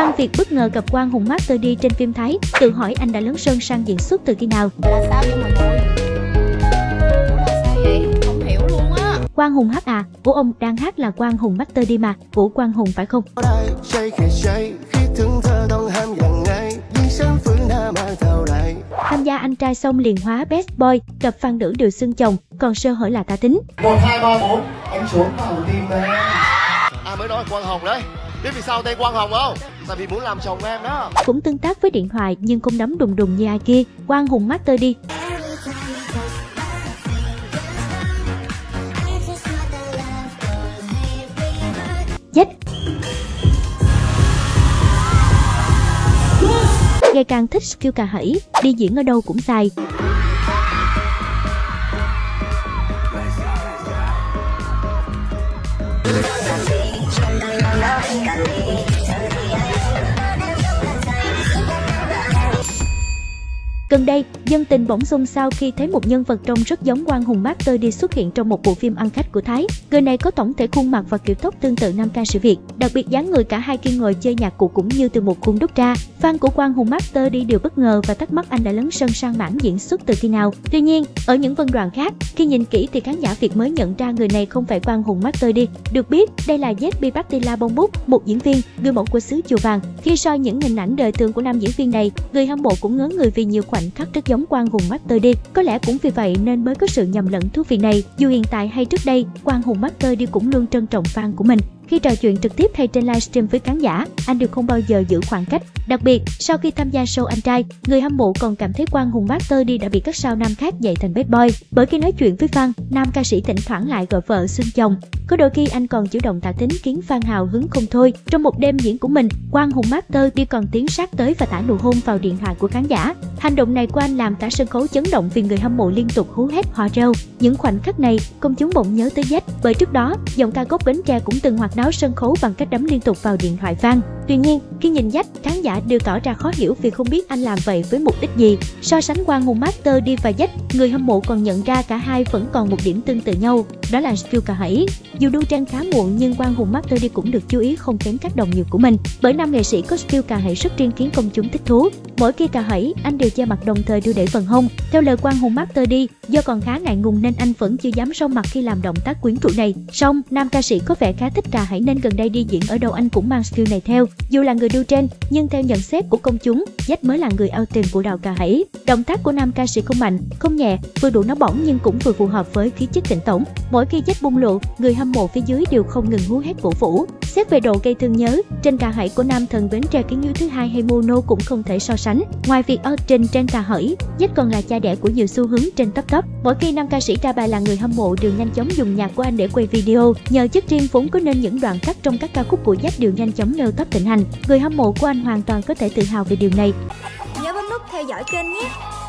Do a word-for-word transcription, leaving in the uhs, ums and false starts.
Quang Việt bất ngờ gặp Quang Hùng Master D trên phim Thái, tự hỏi anh đã lớn sơn sang diễn xuất từ khi nào. Là sao vậy mọi người? Ủa là sao vậy? Không hiểu luôn á. Quang Hùng hát à? Ủa ông đang hát là Quang Hùng Master D mà, của Quang Hùng phải không? Tham gia Anh Trai xong liền hóa best boy, gặp fan nữ đều xưng chồng, còn sơ hở là ta tính. Một, hai, ba, bốn, anh xuống vào tim em. À mới nói Quang Hùng đấy. Biết vì sao tên Quang Hùng không? Tại vì muốn làm chồng em đó. Cũng tương tác với điện thoại nhưng không đấm đùng đùng như ai kia. Quang Hùng Master D. Chết. Ngày càng thích skill cà hẩy, đi diễn ở đâu cũng xài. Gần đây, dân tình bỗng xôn xao khi thấy một nhân vật trông rất giống Quang Hùng Master D xuất hiện trong một bộ phim ăn khách của Thái. Người này có tổng thể khuôn mặt và kiểu tóc tương tự nam ca sĩ Việt, đặc biệt dáng người cả hai khi ngồi chơi nhạc cụ cũng như từ một khuôn đúc ra. Fan của Quang Hùng Master D đều bất ngờ và thắc mắc anh đã lấn sân sang mảng diễn xuất từ khi nào. Tuy nhiên, ở những phân đoạn khác, khi nhìn kỹ thì khán giả Việt mới nhận ra người này không phải Quang Hùng Master D. Được biết, đây là Zbi Bactila Bongbuk, một diễn viên, người mẫu của xứ Chùa Vàng. Khi soi những hình ảnh đời thường của nam diễn viên này, người hâm mộ cũng ngớ người vì nhiều khoảnh khắc rất giống Quang Hùng Master D. Có lẽ cũng vì vậy nên mới có sự nhầm lẫn thú vị này. Dù hiện tại hay trước đây, Quang Hùng Master D cũng luôn trân trọng fan của mình. Khi trò chuyện trực tiếp hay trên livestream với khán giả, anh đều không bao giờ giữ khoảng cách. Đặc biệt, sau khi tham gia show Anh Trai, người hâm mộ còn cảm thấy Quang Hùng Master D đã bị các sao nam khác dạy thành bad boy. Bởi khi nói chuyện với fan, nam ca sĩ thỉnh thoảng lại gọi vợ xưng chồng. Có đôi khi anh còn chủ động tả tính khiến fan hào hứng không thôi. Trong một đêm diễn của mình, Quang Hùng Master D còn tiến sát tới và tả nụ hôn vào điện thoại của khán giả. Hành động này của anh làm cả sân khấu chấn động vì người hâm mộ liên tục hú hét hò reo. Những khoảnh khắc này, công chúng bỗng nhớ tới Z, bởi trước đó, giọng ca gốc Bến Tre cũng từng hoạt náo sân khấu bằng cách đấm liên tục vào điện thoại fan. Tuy nhiên, khi nhìn Z, khán giả đều tỏ ra khó hiểu vì không biết anh làm vậy với mục đích gì. So sánh Quang Hùng Master D và Z, người hâm mộ còn nhận ra cả hai vẫn còn một điểm tương tự nhau, đó là skill cà hẩy. Dù đu trend khá muộn nhưng Quang Hùng Master D cũng được chú ý không kém các đồng nghiệp của mình, bởi nam nghệ sĩ có skill cà hẩy rất riêng khiến công chúng thích thú. Mỗi khi cà hẩy, anh đều che mặt đồng thời đưa đẩy phần hông. Theo lời Quang Hùng Master D, do còn khá ngại ngùng nên anh vẫn chưa dám sâu mặt khi làm động tác quyến rũ này. Song, nam ca sĩ có vẻ khá thích cà hẩy nên gần đây đi diễn ở đâu anh cũng mang skill này theo. Dù là người đu trend, nhưng theo nhận xét của công chúng, Z mới là người ao tiền của đạo cà hẩy. Động tác của nam ca sĩ không mạnh, không nhẹ, vừa đủ nóng bỏng nhưng cũng vừa phù hợp với khí chất tỉnh tổng. Mỗi khi Z bung lộ, người hâm mộ phía dưới đều không ngừng hú hét cổ vũ. Xét về độ gây thương nhớ, trên cà hẩy của nam thần Bến Tre Kiến Yêu thứ hai hay Mono cũng không thể so sánh. Ngoài việc out trên trên cà hẩy, Z còn là cha đẻ của nhiều xu hướng trên top top. Mỗi khi nam ca sĩ ra bài là người hâm mộ đều nhanh chóng dùng nhạc của anh để quay video. Nhờ chất riêng vốn có nên những đoạn cắt trong các ca khúc của Z đều nhanh chóng leo top thịnh hành. Người hâm mộ của anh hoàn toàn có thể tự hào về điều này. Nhớ bấm nút theo dõi kênh nhé.